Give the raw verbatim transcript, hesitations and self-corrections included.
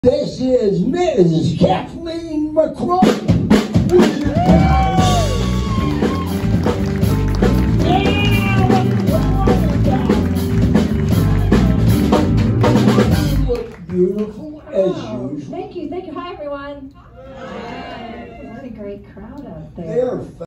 This is Miz Kathleen McCrory. You look beautiful as Oh, usual. thank you, thank you. Hi, everyone. Hi. What a great crowd out there. They're